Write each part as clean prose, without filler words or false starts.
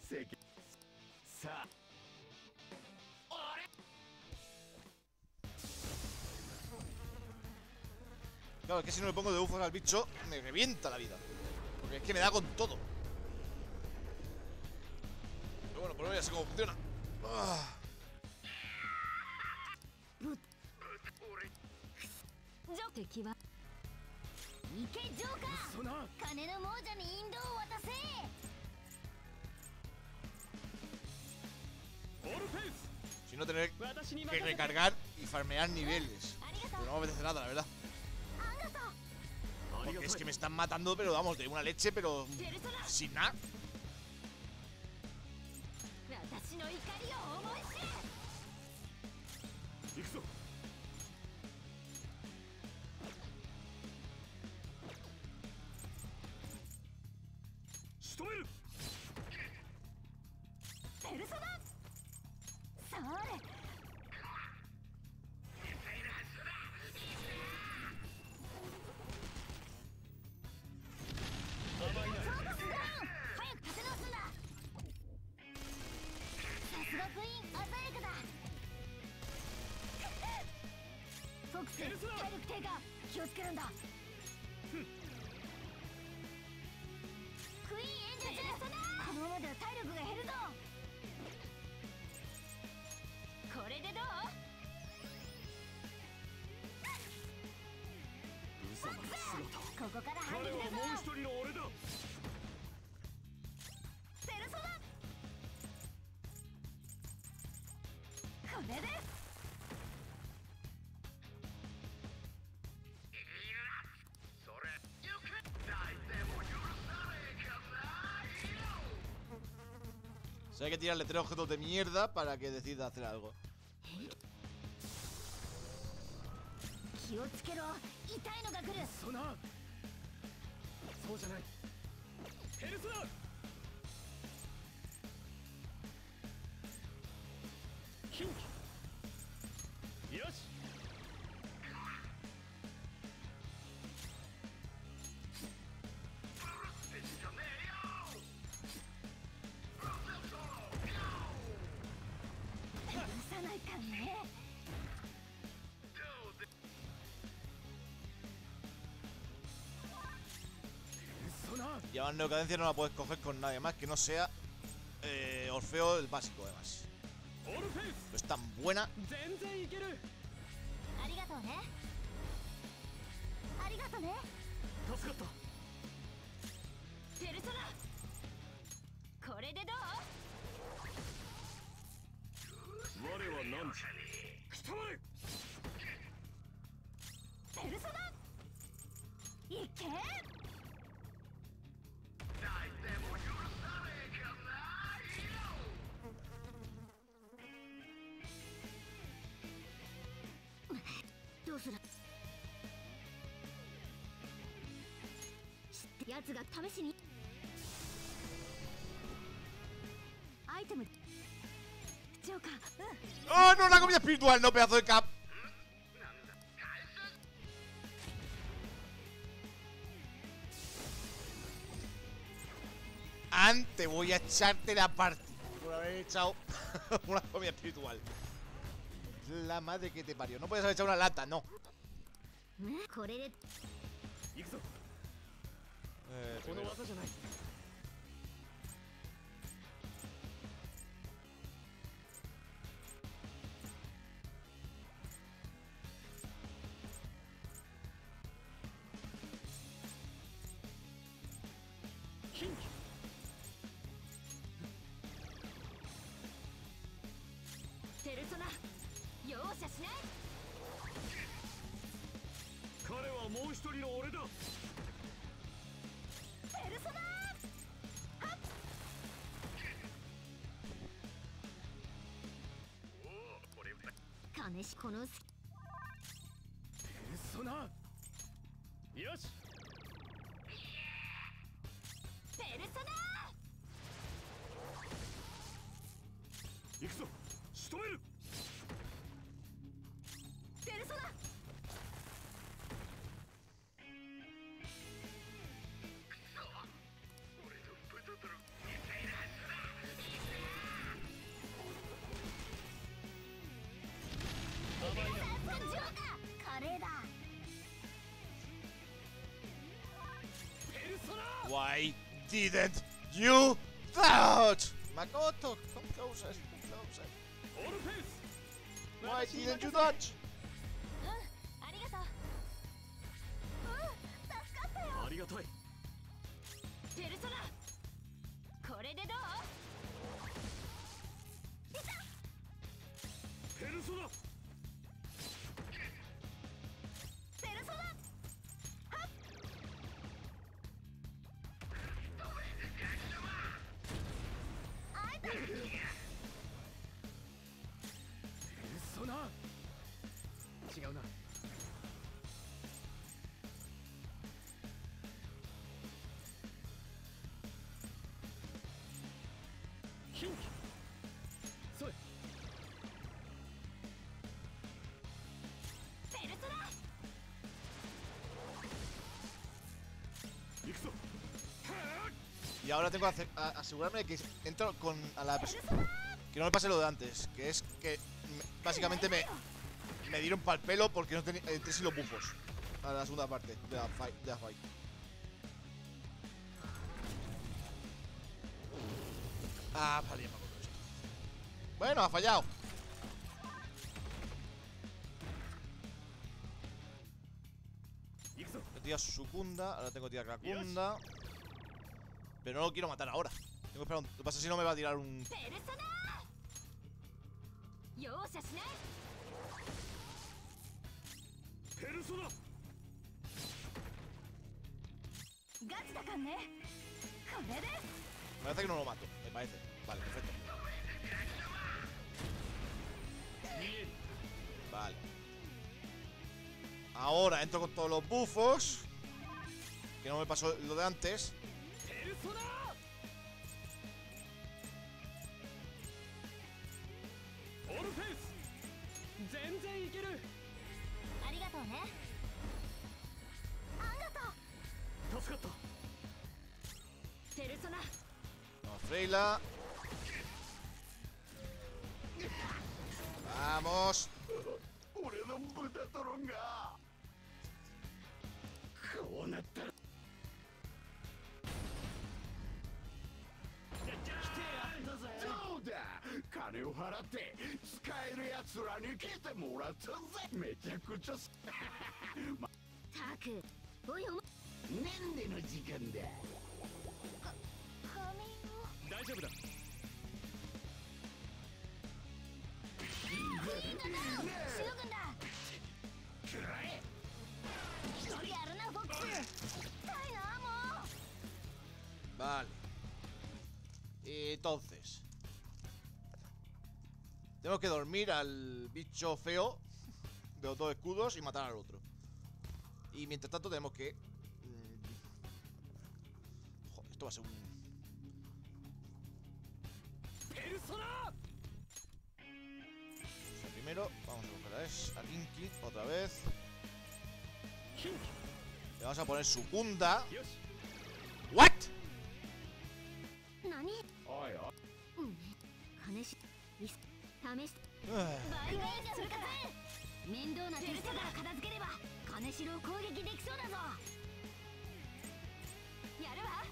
Claro, es que si no le pongo de ufos al bicho, me revienta la vida. Porque es que me da con todo. Pero bueno, por lo menos ya sé cómo funciona. Si no tener que recargar y farmear niveles. Pero no me apetece nada, la verdad. Porque es que me están matando, pero vamos, de una leche, pero sin nada. O sea, hay que tirarle 3 objetos de mierda para que decida hacer algo. Y además Neocadencia no la puedes coger con nadie más que no sea Orfeo el básico, además. Pero es tan buena. ¡Oh, no! La comida espiritual, no, pedazo de cap. Antes voy a echarte la parte por haber echado una comida espiritual. La madre que te parió. No puedes haber echado una lata, no. Why didn't you dodge? Makoto, come closer, come closer. Why didn't you dodge? ありがとう。助かったよ。 ありがたい。 ペルソナ、これでどう？ ペルソナ。 ペルソナ。はっ。あえた。 ペルソナ。違うな。ヒンキ。それ。 ペルソナ。 Y ahora tengo que asegurarme de que entro con a la persona. Que no me pase lo de antes. Que es que básicamente me dieron pa'l pelo porque no tenía entré sin los bufos. A la segunda parte de la fight. Ah, vale, ya me acuerdo de esto. Bueno, ha fallado. He tirado Sukunda, ahora tengo que tirar Kakunda. Pero no lo quiero matar ahora. Tengo que esperar lo que pasa si no me va a tirar un... ペルソナ。容赦しない。 ペルソナ。 ガチだかんね。これで。 Me parece que no lo mato, me parece. Vale, perfecto. Vale. Ahora entro con todos los buffos. Que no me pasó lo de antes. ペルソナ。オルフェイス。全然いける。 ありがとうね。ありがとう。 助かった。 ペルソナ。 No, Freila. Vamos. 俺の豚トロンがこうなったらそうだ、金を払って使えるやつらに来てもらったぜ。めちゃくちゃたくおいお前、 なんでの時間だ。 仮面を。 大丈夫だ。 しのぐんだ。一人やるなフォックス。痛いなもう。 Vale. Entonces tengo que dormir al bicho feo de los dos escudos y matar al otro. Y mientras tanto tenemos que... Joder, esto va a ser un... ¡Persona! Primero vamos a coger a Linky otra vez. Le vamos a poner Sukunda. ¿What? 何？ おいおい。 金し、試し。倍返しするか。面倒なテストから片付ければ金城を攻撃できそうだぞ。やるわ。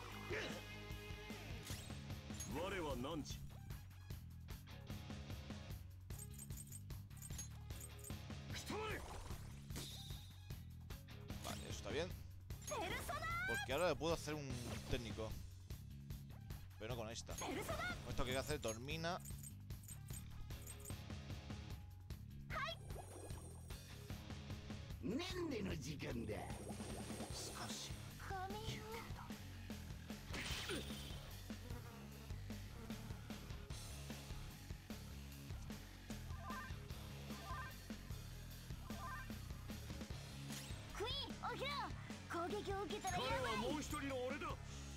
我は何時。 Vale, eso está bien. Porque ahora le puedo hacer un técnico. Pero no con esta. Con esto que hay que hacer Dormina. Queen, 起きろ。攻撃を受けたらやばい。 彼はもう一人の俺だ。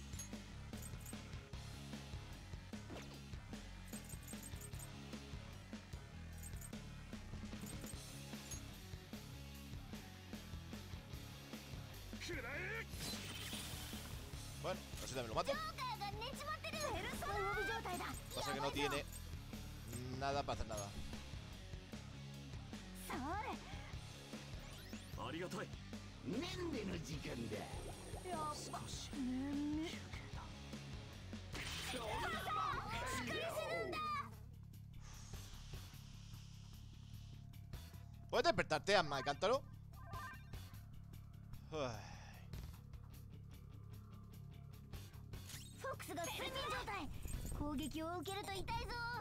Bueno, así también lo mato. Pasa que no tiene nada para hacer nada. ありがたい。なんでの時間だ。 ¿Puedes despertarte, Asma de Cántaro? Uy. フォックスが睡眠状態。攻撃を受けると痛いぞ。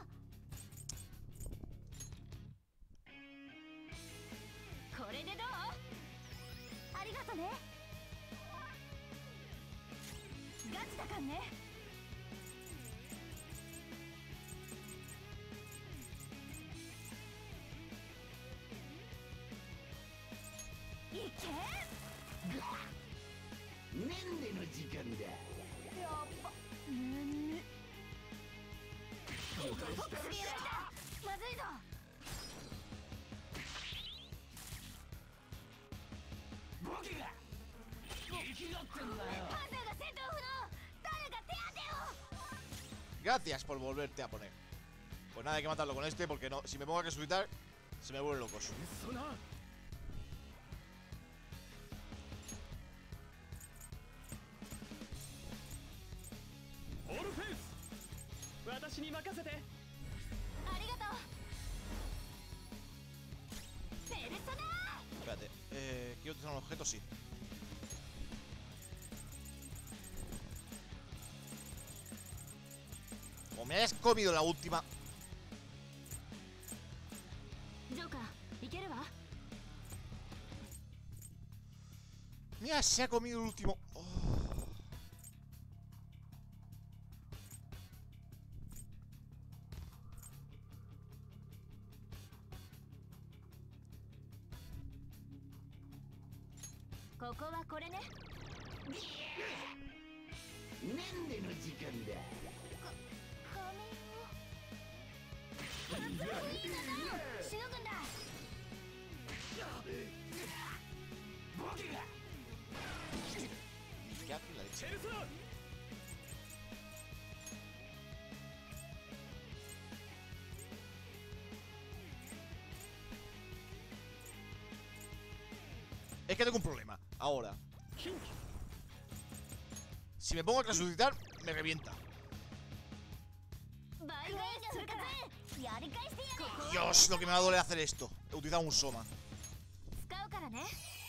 これでどう？ありがとね。ガチだかんね。いけ。 年齢の時間だ。 やっば。ねんね。フォックスでやられた。まずいぞ。 ボケが生きがってんだよ。 パンダが戦闘不能。誰か手当てを。 Gracias por volverte a poner. Pues nada, hay que matarlo con este porque no, si me pongo a resucitar, se me vuelve locos. そなオルフェウス私に任せて。 ありがとう。ペルソナ Espérate, quiero utilizar un objeto, sí. O me hayas comido la última. ジョーカーいけるわ。 Mira, se ha comido el último. Oh. ここはこれね。 年齢の時間だ。 仮面を。いいんだぞ。しのぐんだ。 ボケが ¿Qué hace la leche? チェルソー Es que tengo un problema. Ahora, si me pongo a resucitar, me revienta. 倍返しするからやり返してやれ。 Dios, lo que me va a doler hacer esto. He utilizado un Soma. 使うからね。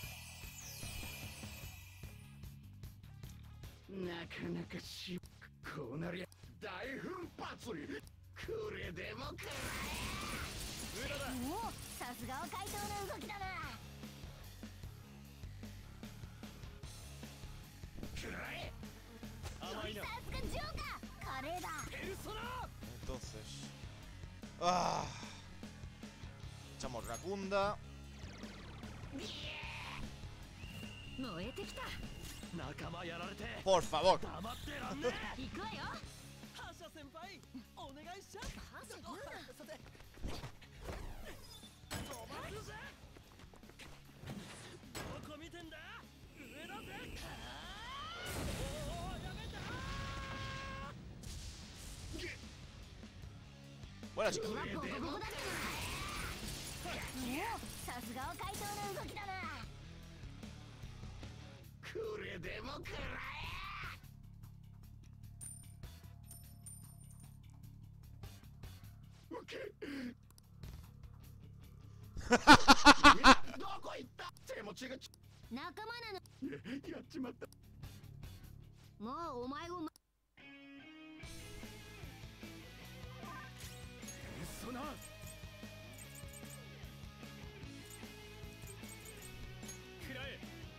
なかなかしこうなりゃ大奮発にこれでもかおお、さすがは怪盗の動きだな。 くらえ甘いなさすがジョーカー。華麗だ。 ペルソナ Entonces. ¡Ah! Echamos Racunda. 燃えてきた。 仲間やられて Por favor. 黙ってらんね行くわよ。 覇者先輩お願いしますさて飛ばすぜどこ見てんだ上だぜおおやめた Buena chica. ボコボコだったな。おお、さすがは怪盗の動きだな。 これでもくらえオッケーどこ行った手持ちが仲間なの。 やっちまったもうお前をそなくらえ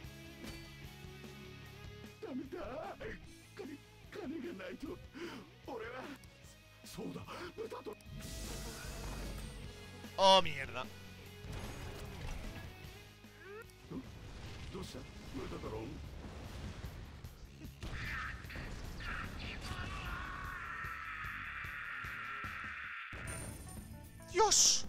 ダメだ金がないと俺はそうだ豚と Oh, mierda. どうした豚だろう Dios.